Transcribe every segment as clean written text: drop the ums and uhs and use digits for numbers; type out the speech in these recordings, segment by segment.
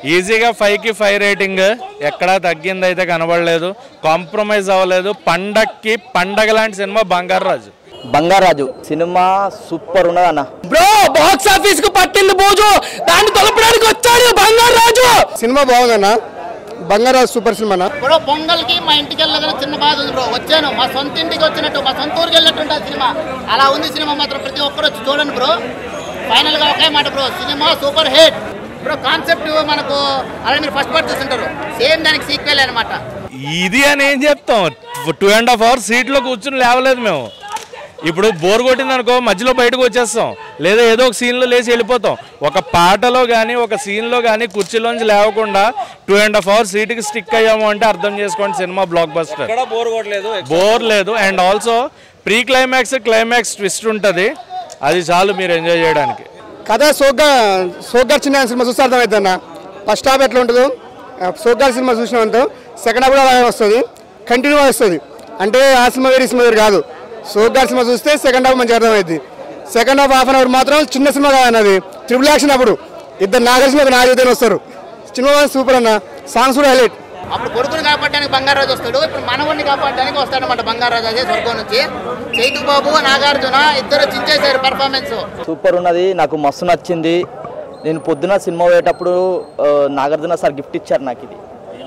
ఈజీగా 5కి 5 రేటింగ్. ఎక్కడా తగ్గింది అయితే కనబడలేదు, కాంప్రమైజ్ అవ్వలేదు. పండక్కి పండగ లాంటి cinema Bangarraju. Bangarraju cinema super ఉన్నది అన్న. బ్రో బాక్స్ ఆఫీస్ కు పట్టింది బోజు, దాన్ని తొలపడానికి వచ్చాడు బంగారాజు. సినిమా బాగుందన్న, బంగారాజు సూపర్ సినిమా. బ్రో పొంగల్కి మా ఇంటికి వెళ్ళగానే చిన్న బాధ ఉంది బ్రో. వచ్చాను మా సొంత ఇంటికి వచ్చినట్టు, మా సొంత ఊరికి వెళ్ళినట్టు సినిమా. అలా ఉంది సినిమా మాత్రం. ప్రతి ఒక్కరు వచ్చి చూడండి బ్రో. ఫైనల్ గా ఒకే మాట bro, cinema super hit bro. Concept మనకు అలాగే మీరు ఫస్ట్ పార్ట్ చూస్తుంటారు, సేమ్ దానికి సీక్వెల్ అనమాట. ఇది అని ఏం చెప్తాం, 2.5 hours సీట్లో కూర్చుని లేవలేదు మేము. ఇప్పుడు బోర్ కొట్టింది అనుకో మధ్యలో బయటకు వచ్చేస్తాం, లేదా ఏదో ఒక సీన్లో లేచి వెళ్ళిపోతాం. ఒక పాటలో కానీ ఒక సీన్లో కానీ కుర్చీలోంచి లేవకుండా 2.5 hours సీట్కి స్టిక్ అయ్యాము అంటే అర్థం చేసుకోండి, సినిమా బ్లాక్ బస్టర్. బోర్ లేదు. And also pre climax climax twist ఉంటుంది, అది చాలు మీరు ఎంజాయ్ చేయడానికి. కథ సోగ్గార్ చిన్న సినిమా చూస్తే అర్థమవుతుంది అన్న. ఫస్ట్ హాఫ్ ఎట్లా ఉంటుందో సోగ్గార్ సినిమా చూసినామంతా, సెకండ్ హాఫ్ కూడా అలాగే వస్తుంది, కంటిన్యూ వస్తుంది. అంటే ఆ సినిమా వేరే సినిమా వేరు కాదు. సోగ్గార్ సినిమా చూస్తే సెకండ్ హాఫ్ మంచిగా అర్థమైంది. సెకండ్ హాఫ్ 1/2 hour మాత్రం చిన్న సినిమా కాదన్నది, ట్రిపుల్ యాక్షన్. అప్పుడు ఇద్దరు నాగార్జున ఒక నాగచైతన్య వస్తారు. సినిమా సూపర్ అన్న, సాంగ్స్ కూడా హైలైట్. అప్పుడు కొడుకుని కాపాడడానికి బంగారాజు వస్తాడు, ఇప్పుడు మనవుడిని కాపాడడానికి వస్తాడు అనమాట బంగారాజు. అదే స్వర్గం నుంచి చైతు బాబు నాగార్జున ఇద్దరు చించేశారు పర్ఫార్మెన్స్. సూపర్ ఉన్నది, నాకు మస్తు నచ్చింది. నేను పొద్దున సినిమా పోయేటప్పుడు నాగార్జున సార్ గిఫ్ట్ ఇచ్చారు నాకు. ఇది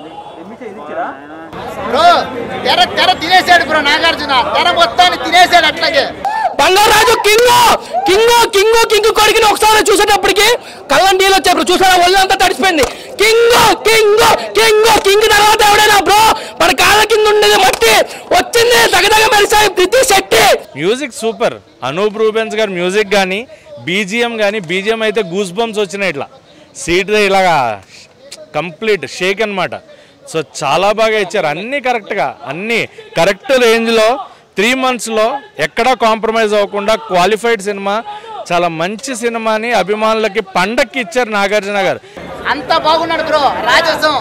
బ్రో తెర తినేసాడు బ్రో నాగార్జున, తెర మొత్తాన్ని తినేసాడు. అట్లాగే Bangarraju king king king king కొడుకుని ఒకసారి చూసేటప్పటికి కళ్ళని నీళ్ళు వచ్చాయి. చూసారా, ఒళ్ళంతా తడిసిపోయింది. కింగ్ కింగ్ కింగ్ కింగ్ తర్వాత ఎవడైనా బ్రో మన కాళ్ళ కింద ఉండేది మట్టి వచ్చింది, తగదగ మెరిసాయి Preethi Shetty. Music super. Anoop Rubens garu music కానీ బీజిఎం కానీ, బీజిఎం అయితే గూస్ బంప్స్ వచ్చినాయి. ఇట్లా సీట్ ఇలాగా కంప్లీట్ షేక్ అనమాట. సో చాలా బాగా ఇచ్చారు, అన్నీ కరెక్ట్గా, అన్నీ కరెక్ట్ రేంజ్లో 3 monthsలో ఎక్కడా కాంప్రమైజ్ అవ్వకుండా క్వాలిఫైడ్ సినిమా. చాలా మంచి సినిమాని అభిమానులకి పండక్కి ఇచ్చారు నాగార్జున గారు. అంత బాగున్నాడు బ్రో. రాజసం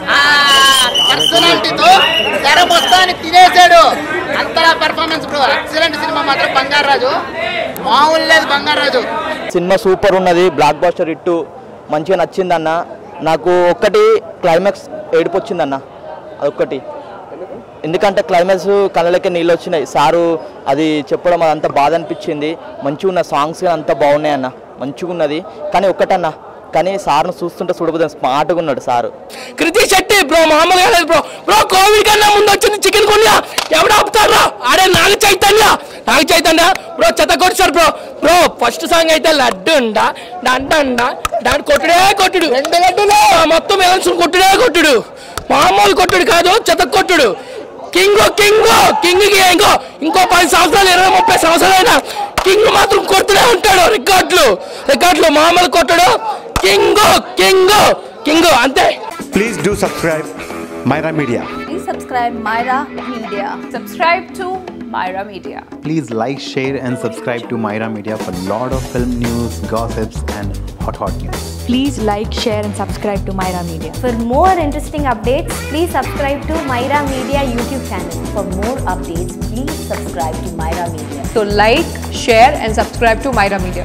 పర్సనాలిటీతో తెర మొత్తాన్ని తినేసాడు. అంతలా పెర్ఫార్మెన్స్ బ్రో. ఎక్సలెంట్ సినిమా మాత్రం బంగారాజు, మామూలు లేదు బంగారాజు. సినిమా సూపర్ ఉన్నది, బ్లాక్ బస్టర్ హిట్, మంచిగా నచ్చిందన్న. నాకు ఒక్కటి క్లైమాక్స్ ఏడుపు వచ్చిందన్న, అదొక్కటి. ఎందుకంటే క్లైమాక్స్ కళ్ళకి నీళ్ళు వచ్చినాయి. సారు అది చెప్పడం అదంతా బాధ అనిపించింది. మంచిగా ఉన్న సాంగ్స్ అంతా బాగున్నాయి అన్న, మంచిగా ఉన్నది. కానీ ఒక్కటన్నా, కానీ సార్ను చూస్తుంటే చూడబోదు, స్మార్ట్గా ఉన్నాడు సారు. కృతి శెట్టి బ్రో మామూలుగా లేదు బ్రో. బ్రో కోవిడ్ కన్నా ముందు వచ్చింది చికెన్ గున్యా, ఎవడు ఆపుతారా? ఆడే నాగ చైతన్య బ్రో చెత్త కొట్టారు బ్రో. బ్రో ఫస్ట్ సాంగ్ అయితే లడ్డు దాని కొట్టుడే కొట్టుడు, 2 లడ్డులు మొత్తం కొట్టుడే కొట్టుడు, మామూలు కొట్టుడు కాదు, చెత్త కొట్టుడు. కింగ్ కింగ్ కింగ్ ఇంకో 10 సంవత్సరాలు 20-30 సంవత్సరాలైనా కింగ్ మాత్రం కొడుతూనే ఉంటాడు. రికార్డులు మామూలు కొట్టుడు. కింగ్ కింగ్ కింగ్ అంతే. Please do subscribe Myra Media. Please subscribe Myra Media. Subscribe to Myra Media. Please like, share and subscribe to Myra Media for lot of film news, gossips and hot news. Please like, share and subscribe to Myra Media. For more interesting updates, please subscribe to Myra Media YouTube channel. For more updates, please subscribe to Myra Media. So like, share and subscribe to Myra Media.